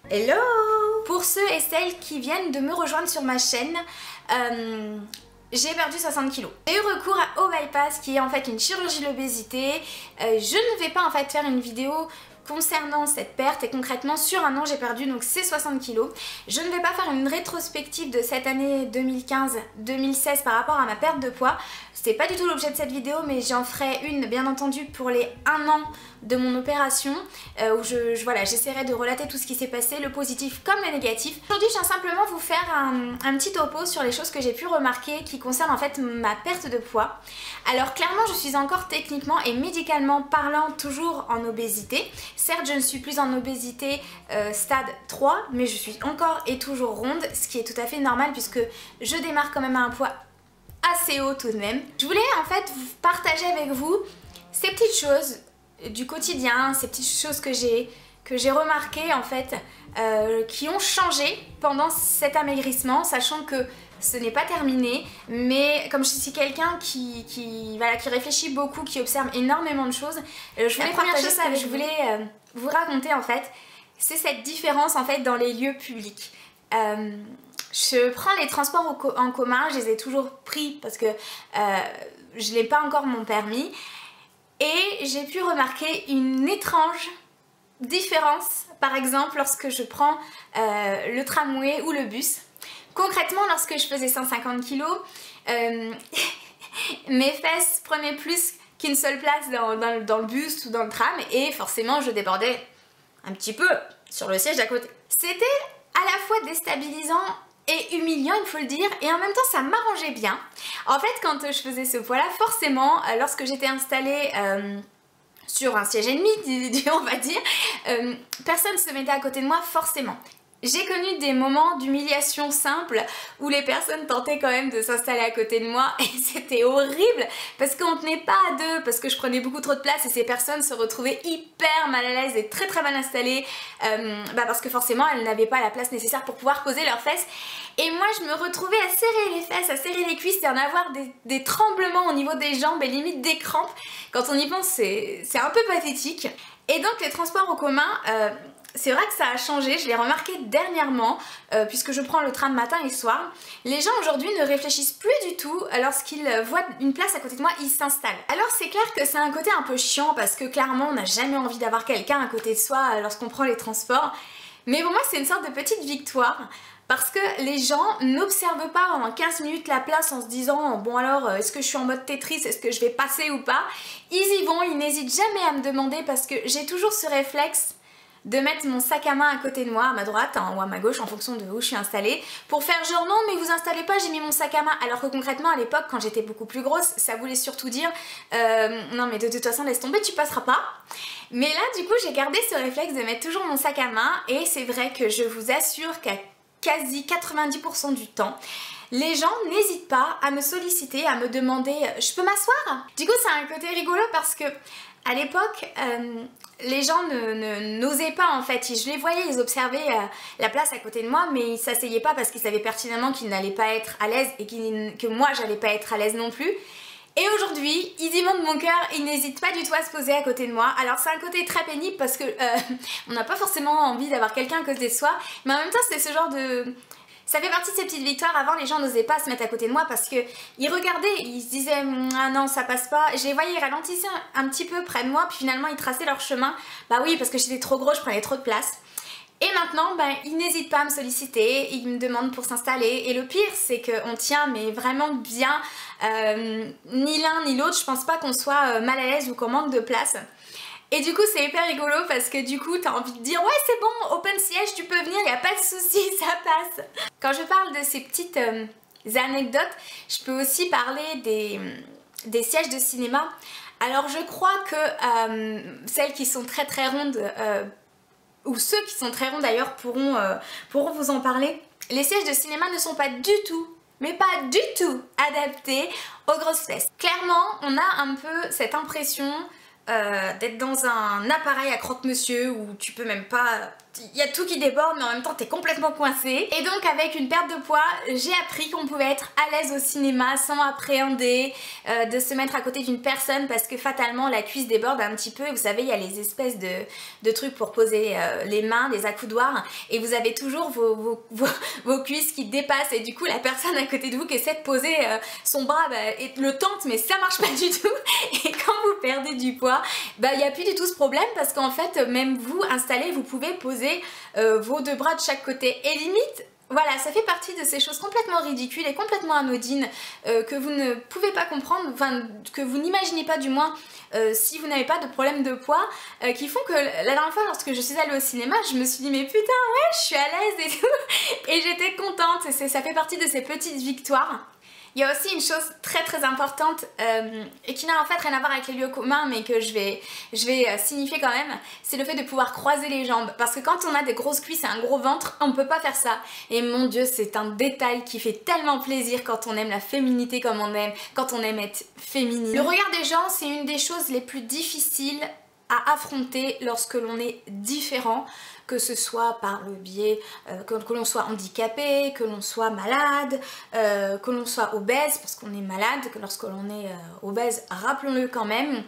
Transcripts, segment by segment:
Hello! Pour ceux et celles qui viennent de me rejoindre sur ma chaîne, j'ai perdu 60 kg. J'ai eu recours au bypass qui est en fait une chirurgie de l'obésité. Je ne vais pas en fait faire une vidéo concernant cette perte et concrètement sur un an j'ai perdu donc ces 60 kg. Je ne vais pas faire une rétrospective de cette année 2015-2016 par rapport à ma perte de poids. C'est pas du tout l'objet de cette vidéo, mais j'en ferai une bien entendu pour les 1 an de mon opération où j'essaierai de relater tout ce qui s'est passé, le positif comme le négatif. Aujourd'hui je viens simplement vous faire un petit topo sur les choses que j'ai pu remarquer qui concernent en fait ma perte de poids. Alors clairement je suis encore techniquement et médicalement parlant toujours en obésité. Certes je ne suis plus en obésité stade 3, mais je suis encore et toujours ronde, ce qui est tout à fait normal puisque je démarre quand même à un poids assez haut tout de même. Je voulais en fait vous partager avec vous ces petites choses du quotidien, ces petites choses que j'ai remarquées en fait, qui ont changé pendant cet amaigrissement, sachant que ce n'est pas terminé, mais comme je suis quelqu'un qui réfléchit beaucoup, qui observe énormément de choses, je voulais partager ça, je voulais vous raconter en fait, c'est cette différence en fait dans les lieux publics. Je prends les transports en commun, je les ai toujours pris parce que je n'ai pas encore mon permis. Et j'ai pu remarquer une étrange différence, par exemple lorsque je prends le tramway ou le bus. Concrètement, lorsque je faisais 150 kg, mes fesses prenaient plus qu'une seule place dans le bus ou dans le tram et forcément je débordais un petit peu sur le siège d'à côté. C'était à la fois déstabilisant et humiliant, il faut le dire, et en même temps ça m'arrangeait bien. En fait quand je faisais ce poids là, forcément lorsque j'étais installée sur un siège et demi, on va dire, personne ne se mettait à côté de moi forcément. J'ai connu des moments d'humiliation simple où les personnes tentaient quand même de s'installer à côté de moi et c'était horrible parce qu'on tenait pas à deux, parce que je prenais beaucoup trop de place et ces personnes se retrouvaient hyper mal à l'aise et très mal installées parce que forcément elles n'avaient pas la place nécessaire pour pouvoir poser leurs fesses. Et moi je me retrouvais à serrer les fesses, à serrer les cuisses et en avoir des tremblements au niveau des jambes et limite des crampes. Quand on y pense c'est un peu pathétique. Et donc les transports en commun, c'est vrai que ça a changé, je l'ai remarqué dernièrement, puisque je prends le tram matin et soir. Les gens aujourd'hui ne réfléchissent plus du tout lorsqu'ils voient une place à côté de moi, ils s'installent. Alors c'est clair que c'est un côté un peu chiant parce que clairement on n'a jamais envie d'avoir quelqu'un à côté de soi lorsqu'on prend les transports. Mais pour moi c'est une sorte de petite victoire. Parce que les gens n'observent pas pendant 15 minutes la place en se disant bon alors est-ce que je suis en mode Tetris, est-ce que je vais passer ou pas. Ils y vont, ils n'hésitent jamais à me demander parce que j'ai toujours ce réflexe de mettre mon sac à main à côté de moi, à ma droite ou à ma gauche en fonction de où je suis installée, pour faire genre non mais vous installez pas, j'ai mis mon sac à main. Alors que concrètement à l'époque quand j'étais beaucoup plus grosse, ça voulait surtout dire non mais de toute façon laisse tomber, tu passeras pas. Mais là du coup j'ai gardé ce réflexe de mettre toujours mon sac à main et c'est vrai que je vous assure qu'à quasi 90% du temps, les gens n'hésitent pas à me solliciter, à me demander je peux m'asseoir? Du coup c'est un côté rigolo parce que à l'époque, les gens n'osaient pas en fait, je les voyais, ils observaient la place à côté de moi mais ils s'asseyaient pas parce qu'ils savaient pertinemment qu'ils n'allaient pas être à l'aise et que moi j'allais pas être à l'aise non plus. Et aujourd'hui, ils y vont de mon cœur, ils n'hésitent pas du tout à se poser à côté de moi. Alors c'est un côté très pénible parce que on n'a pas forcément envie d'avoir quelqu'un à côté de soi, mais en même temps c'est ce genre de... Ça fait partie de ces petites victoires. Avant les gens n'osaient pas se mettre à côté de moi parce que ils regardaient, ils se disaient ah non ça passe pas. Je les voyais, ils ralentissaient un petit peu près de moi puis finalement ils traçaient leur chemin. Bah oui parce que j'étais trop gros, je prenais trop de place. Et maintenant, ils n'hésitent pas à me solliciter, ils me demandent pour s'installer. Et le pire, c'est qu'on tient mais vraiment bien, ni l'un ni l'autre. Je pense pas qu'on soit mal à l'aise ou qu'on manque de place. Et du coup, c'est hyper rigolo parce que du coup, t'as envie de dire ouais, c'est bon, open siège, tu peux venir, y a pas de souci, ça passe. Quand je parle de ces petites anecdotes, je peux aussi parler des sièges de cinéma. Alors, je crois que celles qui sont très rondes ou ceux qui sont très ronds d'ailleurs pourront vous en parler. Les sièges de cinéma ne sont pas du tout, mais pas du tout adaptés aux grosses fesses. Clairement, on a un peu cette impression d'être dans un appareil à croque-monsieur où tu peux même pas il y a tout qui déborde mais en même temps t'es complètement coincé. Et donc avec une perte de poids, j'ai appris qu'on pouvait être à l'aise au cinéma sans appréhender de se mettre à côté d'une personne parce que fatalement la cuisse déborde un petit peu. Et vous savez, il y a les espèces de trucs pour poser les mains, des accoudoirs, et vous avez toujours vos cuisses qui dépassent, et du coup la personne à côté de vous qui essaie de poser son bras et le tente, mais ça marche pas du tout. Et quand vous perdez du poids, il n'y a plus du tout ce problème parce qu'en fait même vous installé, vous pouvez poser vos deux bras de chaque côté, et limite voilà, ça fait partie de ces choses complètement ridicules et complètement anodines que vous ne pouvez pas comprendre, enfin que vous n'imaginez pas du moins si vous n'avez pas de problème de poids, qui font que la dernière fois lorsque je suis allée au cinéma, je me suis dit mais putain ouais, je suis à l'aise et tout, et j'étais contente. Ça fait partie de ces petites victoires. Il y a aussi une chose très très importante et qui n'a en fait rien à voir avec les lieux communs, mais que je vais signifier quand même, c'est le fait de pouvoir croiser les jambes. Parce que quand on a des grosses cuisses et un gros ventre, on ne peut pas faire ça. Et mon Dieu, c'est un détail qui fait tellement plaisir quand on aime la féminité comme on aime, quand on aime être féminine. Le regard des gens, c'est une des choses les plus difficiles à affronter lorsque l'on est différent, que ce soit par le biais que l'on soit handicapé, que l'on soit malade, que l'on soit obèse, parce qu'on est malade, que lorsque l'on est obèse, rappelons-le quand même.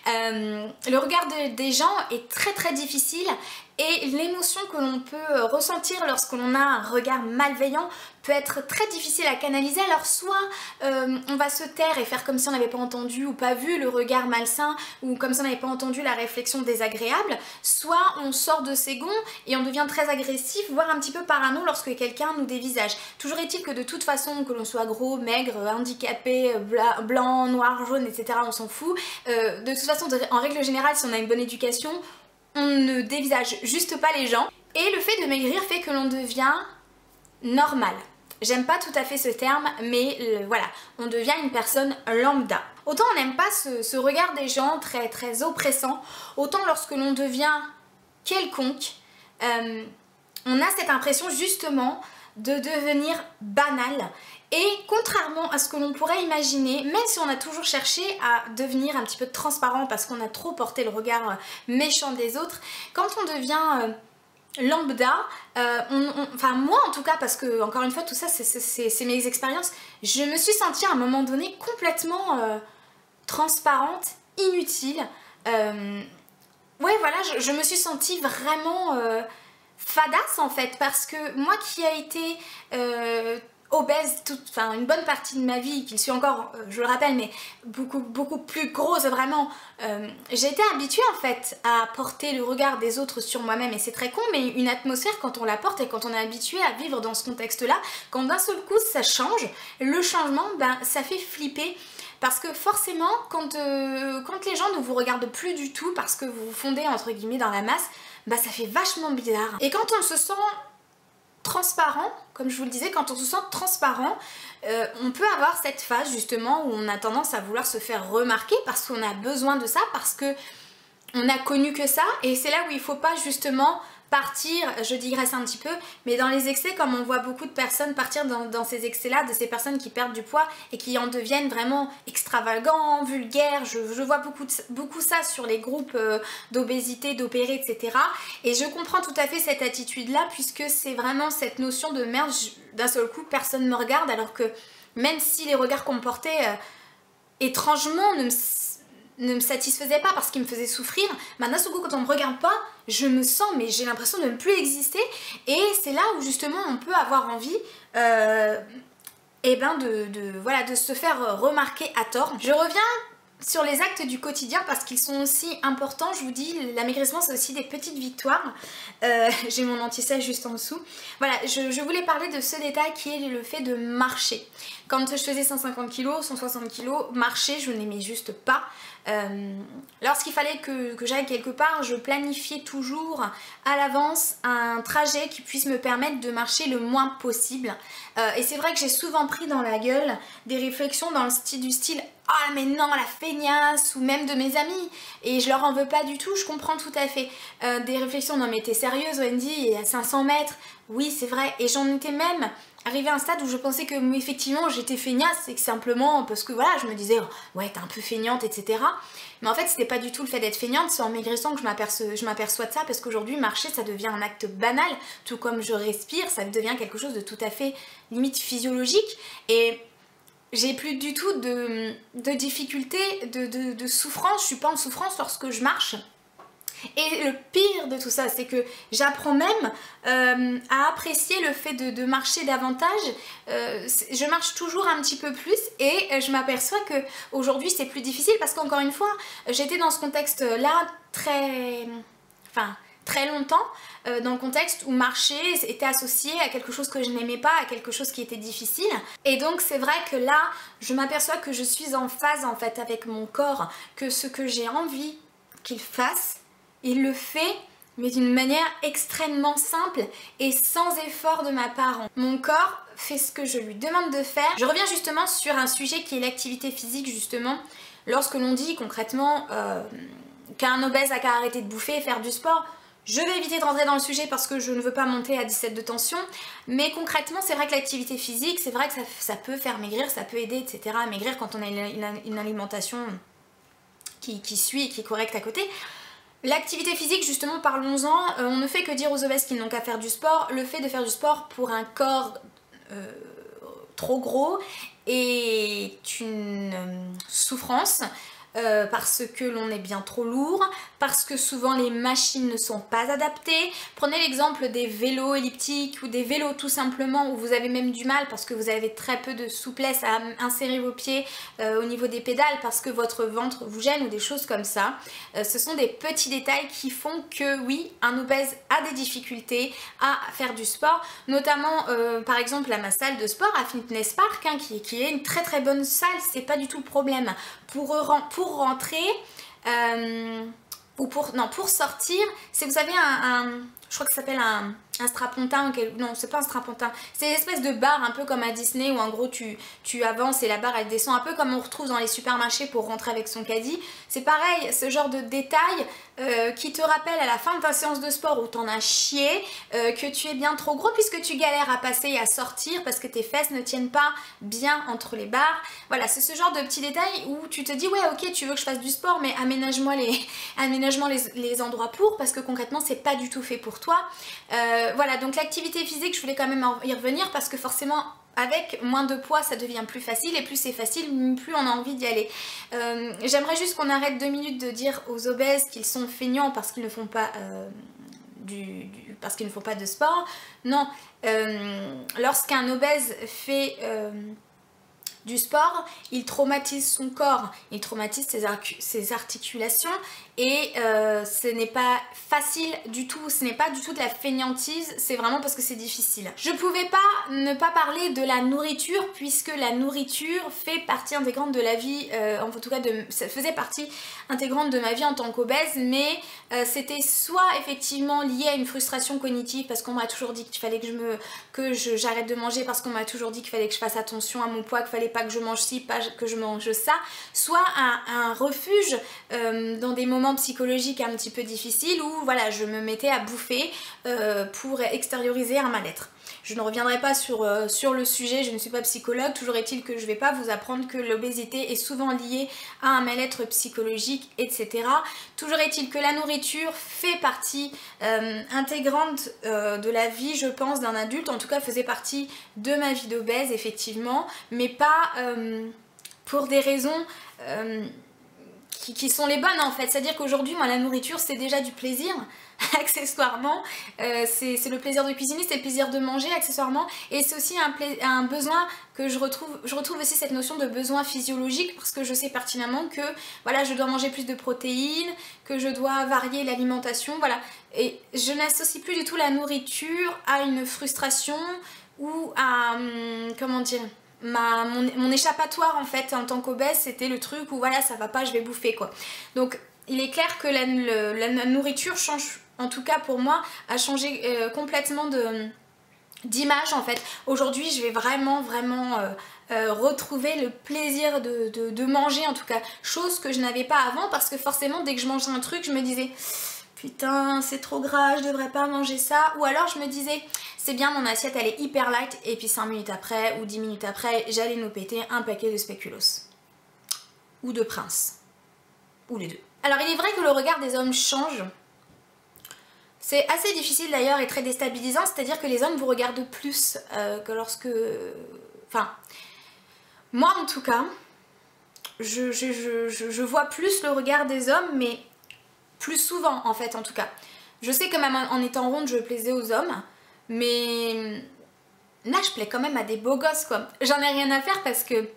Le regard des gens est très très difficile, et l'émotion que l'on peut ressentir lorsque l'on a un regard malveillant peut être très difficile à canaliser. Alors soit on va se taire et faire comme si on n'avait pas entendu ou pas vu le regard malsain, ou comme si on n'avait pas entendu la réflexion désagréable, soit on sort de ses gonds et on devient très agressif, voire un petit peu parano lorsque quelqu'un nous dévisage. Toujours est-il que de toute façon, que l'on soit gros, maigre, handicapé, blanc, noir, jaune, etc., on s'en fout. De toute façon, en règle générale, si on a une bonne éducation, on ne dévisage juste pas les gens. Et le fait de maigrir fait que l'on devient normal. J'aime pas tout à fait ce terme, mais voilà, on devient une personne lambda. Autant on n'aime pas ce regard des gens très très oppressant, autant lorsque l'on devient quelconque, on a cette impression justement de devenir banal. Et contrairement à ce que l'on pourrait imaginer, même si on a toujours cherché à devenir un petit peu transparent parce qu'on a trop porté le regard méchant des autres, quand on devient lambda, enfin moi en tout cas, parce que encore une fois tout ça c'est mes expériences, je me suis sentie à un moment donné complètement transparente, inutile. Ouais voilà, je me suis sentie vraiment fadasse en fait, parce que moi qui ai été obèse enfin une bonne partie de ma vie, qui suis encore, je le rappelle, mais beaucoup plus grosse vraiment, j'ai été habituée en fait à porter le regard des autres sur moi-même, et c'est très con, mais une atmosphère quand on la porte et quand on est habitué à vivre dans ce contexte-là, quand d'un seul coup ça change, le changement, ça fait flipper. Parce que forcément, quand les gens ne vous regardent plus du tout parce que vous vous fondez entre guillemets dans la masse, ça fait vachement bizarre. Et quand on se sent transparent, comme je vous le disais, quand on se sent transparent, on peut avoir cette phase justement où on a tendance à vouloir se faire remarquer parce qu'on a besoin de ça, parce que on a connu que ça, et c'est là où il faut pas justement partir, je digresse un petit peu, mais dans les excès, comme on voit beaucoup de personnes partir dans ces excès-là, de ces personnes qui perdent du poids et qui en deviennent vraiment extravagants, vulgaires. Je vois beaucoup ça sur les groupes d'obésité, d'opérés, etc. Et je comprends tout à fait cette attitude-là, puisque c'est vraiment cette notion de merde, d'un seul coup, personne ne me regarde, alors que même si les regards qu'on me portait, étrangement, ne me satisfaisait pas parce qu'il me faisait souffrir, d'un seul coup quand on me regarde pas, je me sens, mais j'ai l'impression de ne plus exister, et c'est là où justement on peut avoir envie voilà, de se faire remarquer à tort. Je reviens sur les actes du quotidien parce qu'ils sont aussi importants. Je vous dis, l'amaigrissement c'est aussi des petites victoires. J'ai mon anti-sèche juste en dessous. Voilà, je voulais parler de ce détail qui est le fait de marcher. Quand je faisais 150 kg, 160 kg, marcher je n'aimais juste pas. Lorsqu'il fallait que j'aille quelque part, je planifiais toujours à l'avance un trajet qui puisse me permettre de marcher le moins possible. Et c'est vrai que j'ai souvent pris dans la gueule des réflexions dans le style ah mais non la feignasse, ou même de mes amis, et je leur en veux pas du tout, je comprends tout à fait. Des réflexions, non mais t'es sérieuse Wendy, il y a 500 mètres, oui c'est vrai, et j'en étais même arrivée à un stade où je pensais que effectivement j'étais feignasse, et que simplement parce que voilà je me disais ouais t'es un peu feignante, etc. Mais en fait c'était pas du tout le fait d'être feignante, c'est en maigrissant que je m'aperçois de ça, parce qu'aujourd'hui marcher ça devient un acte banal, tout comme je respire, ça devient quelque chose de tout à fait limite physiologique, et j'ai plus du tout de difficulté, de souffrance, je suis pas en souffrance lorsque je marche. Et le pire de tout ça, c'est que j'apprends même à apprécier le fait de marcher davantage. Je marche toujours un petit peu plus et je m'aperçois que aujourd'hui c'est plus difficile, parce qu'encore une fois, j'étais dans ce contexte-là très longtemps, dans le contexte où marcher était associé à quelque chose que je n'aimais pas, à quelque chose qui était difficile. Et donc c'est vrai que là, je m'aperçois que je suis en phase en fait avec mon corps, que ce que j'ai envie qu'il fasse, il le fait, mais d'une manière extrêmement simple et sans effort de ma part. Mon corps fait ce que je lui demande de faire. Je reviens justement sur un sujet qui est l'activité physique, justement. Lorsque l'on dit concrètement qu'un obèse a qu'à arrêter de bouffer et faire du sport, je vais éviter de rentrer dans le sujet parce que je ne veux pas monter à 17 de tension, mais concrètement c'est vrai que l'activité physique, c'est vrai que ça peut faire maigrir, ça peut aider, etc. à maigrir quand on a une alimentation qui suit et qui est correcte à côté. L'activité physique, justement, parlons-en, on ne fait que dire aux obèses qu'ils n'ont qu'à faire du sport. Le fait de faire du sport pour un corps trop gros est une souffrance, parce que l'on est bien trop lourd, parce que souvent les machines ne sont pas adaptées. Prenez l'exemple des vélos elliptiques ou des vélos tout simplement où vous avez même du mal parce que vous avez très peu de souplesse à insérer vos pieds au niveau des pédales parce que votre ventre vous gêne ou des choses comme ça. Ce sont des petits détails qui font que oui, un obèse a des difficultés à faire du sport, notamment par exemple à ma salle de sport à Fitness Park, hein, qui est une très bonne salle, c'est pas du tout le problème. Pour rentrer ou pour sortir, c'est que vous avez je crois que ça s'appelle un strapontin, non c'est pas un strapontin, c'est une espèce de barre un peu comme à Disney où en gros tu avances et la barre elle descend, un peu comme on retrouve dans les supermarchés pour rentrer avec son caddie. C'est pareil, ce genre de détail qui te rappelle à la fin de ta séance de sport où t'en as chié, que tu es bien trop gros puisque tu galères à passer et à sortir parce que tes fesses ne tiennent pas bien entre les barres. Voilà, c'est ce genre de petits détails où tu te dis ouais ok tu veux que je fasse du sport mais aménage-moi les endroits pour, parce que concrètement c'est pas du tout fait pour toi. Voilà, donc l'activité physique je voulais quand même y revenir parce que forcément avec moins de poids ça devient plus facile, et plus c'est facile plus on a envie d'y aller. J'aimerais juste qu'on arrête 2 minutes de dire aux obèses qu'ils sont feignants parce qu'ils ne font pas parce qu'ils ne font pas de sport. Non, lorsqu'un obèse fait du sport, il traumatise son corps, il traumatise ses articulations, et ce n'est pas facile du tout, ce n'est pas du tout de la feignantise, c'est vraiment parce que c'est difficile. Je pouvais pas ne pas parler de la nourriture, puisque la nourriture fait partie intégrante de la vie, en tout cas ça faisait partie intégrante de ma vie en tant qu'obèse, mais c'était soit effectivement lié à une frustration cognitive parce qu'on m'a toujours dit qu'il fallait que j'arrête de manger, parce qu'on m'a toujours dit qu'il fallait que je fasse attention à mon poids, qu'il fallait pas que je mange ci, pas que je mange ça, soit un refuge dans des moments psychologiques un petit peu difficiles où voilà, je me mettais à bouffer pour extérioriser un mal-être. Je ne reviendrai pas sur le sujet, je ne suis pas psychologue, toujours est-il que je ne vais pas vous apprendre que l'obésité est souvent liée à un mal-être psychologique, etc. Toujours est-il que la nourriture fait partie intégrante de la vie, je pense, d'un adulte, en tout cas faisait partie de ma vie d'obèse, effectivement, mais pas pour des raisons qui sont les bonnes en fait. C'est-à-dire qu'aujourd'hui, moi, la nourriture, c'est déjà du plaisir, accessoirement. C'est le plaisir de cuisiner, c'est le plaisir de manger, accessoirement. Et c'est aussi un besoin que je retrouve aussi cette notion de besoin physiologique, parce que je sais pertinemment que voilà, je dois manger plus de protéines, que je dois varier l'alimentation, voilà. Et je n'associe plus du tout la nourriture à une frustration ou à, comment dire, mon échappatoire en fait en tant qu'obèse, c'était le truc où voilà, ça va pas, je vais bouffer quoi. Donc il est clair que la nourriture change, en tout cas pour moi, a changé complètement d'image en fait. Aujourd'hui je vais vraiment retrouver le plaisir de manger, en tout cas chose que je n'avais pas avant, parce que forcément dès que je mangeais un truc je me disais putain c'est trop gras, je devrais pas manger ça, ou alors je me disais c'est bien, mon assiette elle est hyper light, et puis 5 minutes après ou 10 minutes après j'allais nous péter un paquet de spéculoos ou de Prince. ou les deux. Alors il est vrai que le regard des hommes change. C'est assez difficile d'ailleurs et très déstabilisant, c'est-à-dire que les hommes vous regardent plus que lorsque... Enfin, moi en tout cas, je vois plus le regard des hommes, mais plus souvent en fait en tout cas. Je sais que même en étant ronde, je plaisais aux hommes, mais là je plais quand même à des beaux gosses quoi. J'en ai rien à faire parce que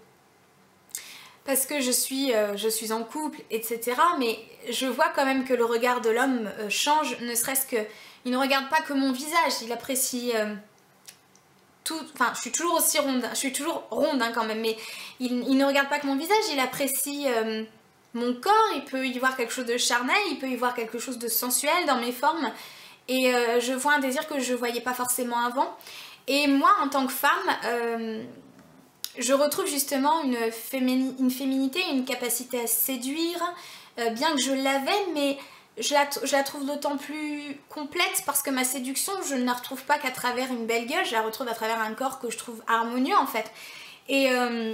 je suis en couple, etc. Mais je vois quand même que le regard de l'homme change, ne serait-ce que... Il ne regarde pas que mon visage, il apprécie tout... Enfin, je suis toujours aussi ronde, je suis toujours ronde hein, quand même, mais il ne regarde pas que mon visage, il apprécie mon corps, il peut y voir quelque chose de charnel, il peut y voir quelque chose de sensuel dans mes formes. Et je vois un désir que je ne voyais pas forcément avant. Et moi, en tant que femme... je retrouve justement une féminité, une capacité à séduire, bien que je l'avais, mais je la trouve d'autant plus complète parce que ma séduction, je ne la retrouve pas qu'à travers une belle gueule, je la retrouve à travers un corps que je trouve harmonieux en fait. Et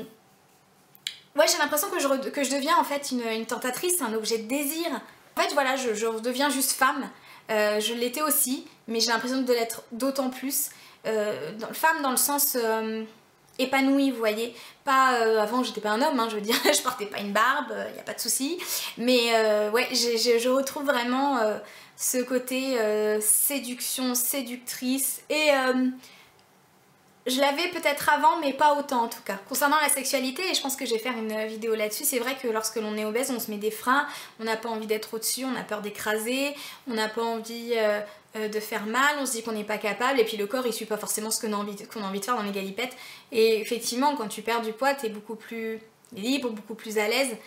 ouais, j'ai l'impression que je deviens en fait une tentatrice, un objet de désir. En fait, voilà, je deviens juste femme. Je l'étais aussi, mais j'ai l'impression de l'être d'autant plus. Femme dans le sens... épanouie, vous voyez, pas avant j'étais pas un homme, hein, je veux dire, je portais pas une barbe, y a pas de souci, mais ouais, je retrouve vraiment ce côté séduction, séductrice, et je l'avais peut-être avant, mais pas autant en tout cas. Concernant la sexualité, et je pense que je vais faire une vidéo là-dessus, c'est vrai que lorsque l'on est obèse, on se met des freins, on n'a pas envie d'être au-dessus, on a peur d'écraser, on n'a pas envie de faire mal, on se dit qu'on n'est pas capable, et puis le corps il suit pas forcément ce qu'on a envie de faire dans les galipettes. Et effectivement, quand tu perds du poids, t'es beaucoup plus libre, beaucoup plus à l'aise.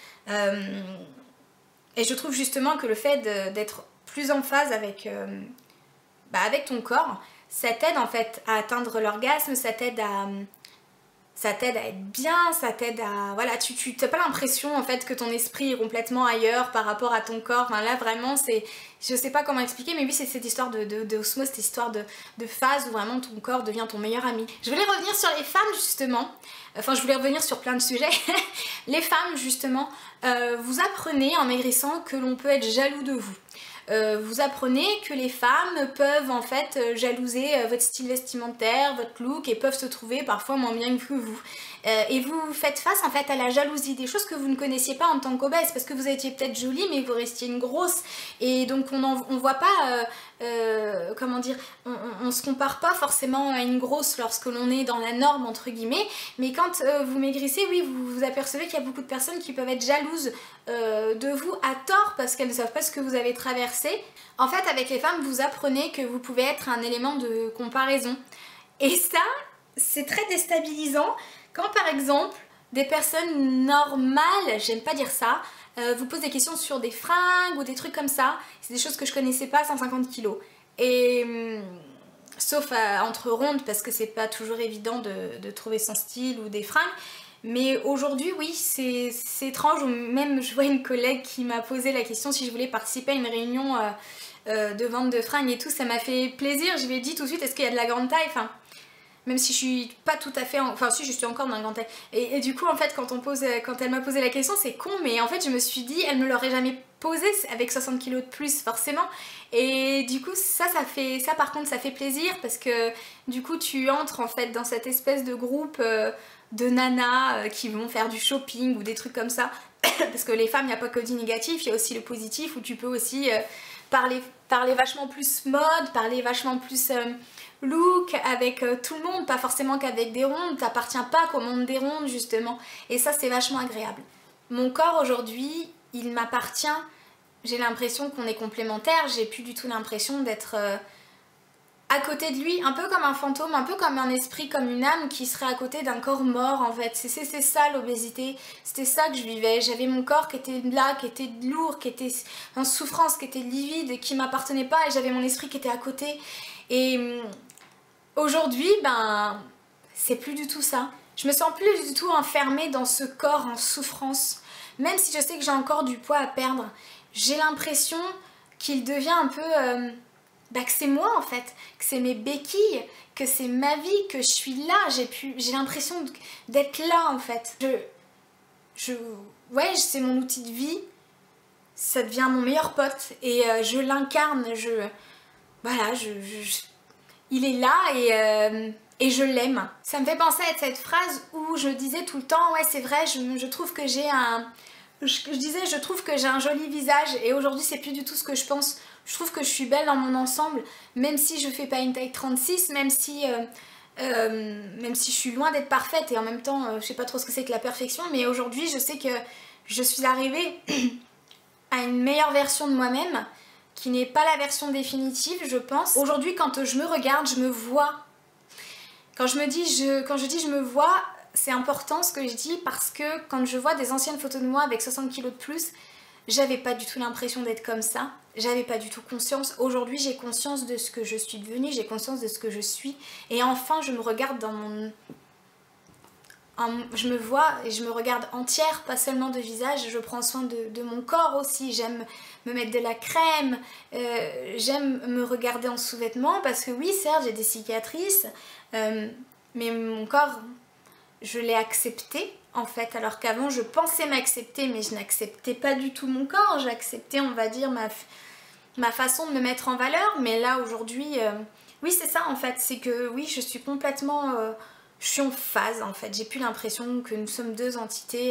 Et je trouve justement que le fait d'être plus en phase avec ton corps, ça t'aide en fait à atteindre l'orgasme, ça t'aide à être bien, ça t'aide à... Voilà, tu n'as pas l'impression en fait que ton esprit est complètement ailleurs par rapport à ton corps. Enfin là vraiment c'est... Je sais pas comment expliquer, mais oui c'est cette histoire d'osmose, cette histoire de phase où vraiment ton corps devient ton meilleur ami. Je voulais revenir sur les femmes justement. Enfin je voulais revenir sur plein de sujets. Les femmes justement, vous apprenez en maigrissant que l'on peut être jaloux de vous. Vous apprenez que les femmes peuvent en fait jalouser votre style vestimentaire, votre look et peuvent se trouver parfois moins bien que vous. Et vous faites face en fait à la jalousie, des choses que vous ne connaissiez pas en tant qu'obèse parce que vous étiez peut-être jolie mais vous restiez une grosse et donc on voit pas, comment dire, on se compare pas forcément à une grosse lorsque l'on est dans la norme entre guillemets, mais quand vous maigrissez, oui vous apercevez qu'il y a beaucoup de personnes qui peuvent être jalouses de vous à tort parce qu'elles ne savent pas ce que vous avez traversé. En fait avec les femmes vous apprenez que vous pouvez être un élément de comparaison et ça c'est très déstabilisant quand par exemple des personnes normales, j'aime pas dire ça, vous posent des questions sur des fringues ou des trucs comme ça, c'est des choses que je connaissais pas, 150 kilos. Et sauf entre rondes parce que c'est pas toujours évident de trouver son style ou des fringues. Mais aujourd'hui, oui, c'est étrange. Même, je vois une collègue qui m'a posé la question si je voulais participer à une réunion de vente de fringues et tout. Ça m'a fait plaisir. Je lui ai dit tout de suite, est-ce qu'il y a de la grande taille? Enfin, même si je suis pas tout à fait... Enfin, si, je suis encore dans la grande taille. Et du coup, en fait, quand elle m'a posé la question, c'est con. Mais en fait, je me suis dit, elle me l'aurait jamais posé avec 60 kilos de plus, forcément. Et du coup, ça par contre, ça fait plaisir. Parce que du coup, tu entres, en fait, dans cette espèce de groupe... de nanas qui vont faire du shopping ou des trucs comme ça parce que les femmes, il n'y a pas que du négatif, il y a aussi le positif où tu peux aussi parler vachement plus mode, parler vachement plus look avec tout le monde, pas forcément qu'avec des rondes, t'appartiens pas qu'au monde des rondes justement, et ça c'est vachement agréable. Mon corps aujourd'hui, il m'appartient, j'ai l'impression qu'on est complémentaires, j'ai plus du tout l'impression d'être... à côté de lui, un peu comme un fantôme, un peu comme un esprit, comme une âme qui serait à côté d'un corps mort en fait. C'est ça l'obésité, c'était ça que je vivais. J'avais mon corps qui était là, qui était lourd, qui était en souffrance, qui était livide, qui m'appartenait pas et j'avais mon esprit qui était à côté. Et aujourd'hui, ben, c'est plus du tout ça. Je me sens plus du tout enfermée dans ce corps en souffrance. Même si je sais que j'ai encore du poids à perdre, j'ai l'impression qu'il devient un peu... bah que c'est moi en fait, que c'est mes béquilles, que c'est ma vie, que je suis là, j'ai l'impression d'être là en fait. Ouais, c'est mon outil de vie ça devient mon meilleur pote et je l'incarne, voilà, il est là et je l'aime. Ça me fait penser à cette phrase où je disais tout le temps, ouais c'est vrai, je trouve que j'ai je trouve que j'ai un joli visage et aujourd'hui c'est plus du tout ce que je pense. Je trouve que je suis belle dans mon ensemble, même si je fais pas une taille 36, même si je suis loin d'être parfaite et en même temps je sais pas trop ce que c'est que la perfection, mais aujourd'hui je sais que je suis arrivée à une meilleure version de moi-même qui n'est pas la version définitive je pense. Aujourd'hui quand je me regarde, je me vois. Quand je dis je me vois, c'est important ce que je dis parce que quand je vois des anciennes photos de moi avec 60 kg de plus, j'avais pas du tout l'impression d'être comme ça, j'avais pas du tout conscience. Aujourd'hui j'ai conscience de ce que je suis devenue, j'ai conscience de ce que je suis et enfin je me regarde dans mon... je me vois et je me regarde entière, pas seulement de visage, je prends soin de mon corps aussi, j'aime me mettre de la crème, j'aime me regarder en sous-vêtements parce que oui certes j'ai des cicatrices, mais mon corps je l'ai accepté en fait, alors qu'avant je pensais m'accepter mais je n'acceptais pas du tout mon corps, j'acceptais on va dire ma façon de me mettre en valeur, mais là aujourd'hui, oui c'est ça en fait, c'est que oui je suis complètement... je suis en phase en fait, j'ai plus l'impression que nous sommes deux entités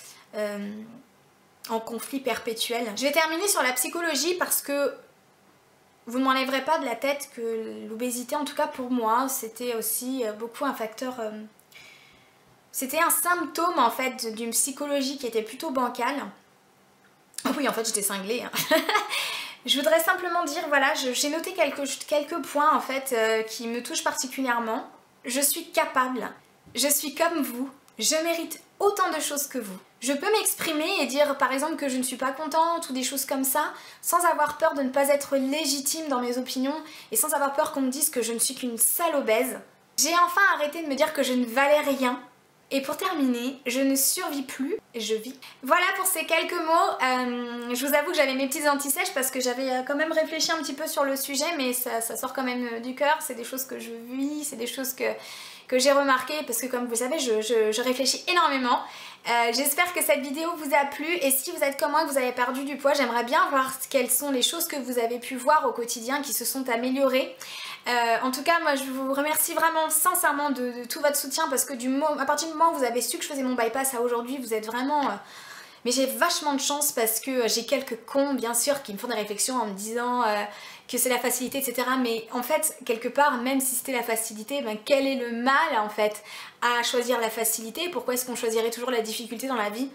en conflit perpétuel. Je vais terminer sur la psychologie parce que vous ne m'enlèverez pas de la tête que l'obésité, en tout cas pour moi, c'était aussi beaucoup un facteur... c'était un symptôme en fait d'une psychologie qui était plutôt bancale. Oui en fait j'étais cinglée. Hein. Je voudrais simplement dire, voilà, j'ai noté quelques points en fait qui me touchent particulièrement. Je suis capable, je suis comme vous, je mérite autant de choses que vous. Je peux m'exprimer et dire par exemple que je ne suis pas contente ou des choses comme ça sans avoir peur de ne pas être légitime dans mes opinions et sans avoir peur qu'on me dise que je ne suis qu'une sale obèse. J'ai enfin arrêté de me dire que je ne valais rien. Et pour terminer, je ne survis plus, je vis. Voilà pour ces quelques mots. Je vous avoue que j'avais mes petites antisèches parce que j'avais quand même réfléchi un petit peu sur le sujet, mais ça sort quand même du cœur. C'est des choses que je vis, c'est des choses que j'ai remarquées parce que comme vous savez, je réfléchis énormément. J'espère que cette vidéo vous a plu et si vous êtes comme moi, que vous avez perdu du poids, j'aimerais bien voir quelles sont les choses que vous avez pu voir au quotidien qui se sont améliorées. En tout cas moi je vous remercie vraiment sincèrement de tout votre soutien parce que à partir du moment où vous avez su que je faisais mon bypass à aujourd'hui, vous êtes vraiment... mais j'ai vachement de chance parce que j'ai quelques cons bien sûr qui me font des réflexions en me disant que c'est la facilité etc. Mais en fait quelque part même si c'était la facilité, ben, quel est le mal en fait à choisir la facilité? Pourquoi est-ce qu'on choisirait toujours la difficulté dans la vie?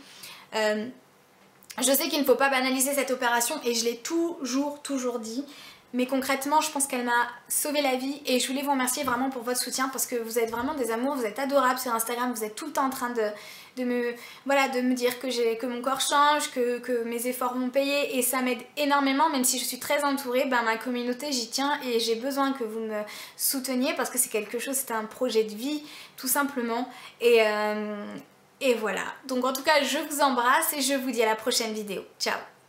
Je sais qu'il ne faut pas banaliser cette opération et je l'ai toujours dit. Mais concrètement, je pense qu'elle m'a sauvé la vie et je voulais vous remercier vraiment pour votre soutien parce que vous êtes vraiment des amours, vous êtes adorables sur Instagram, vous êtes tout le temps en train de me dire que mon corps change, que mes efforts vont payer et ça m'aide énormément même si je suis très entourée, ben, ma communauté j'y tiens et j'ai besoin que vous me souteniez parce que c'est quelque chose, c'est un projet de vie tout simplement et voilà. Donc en tout cas, je vous embrasse et je vous dis à la prochaine vidéo. Ciao!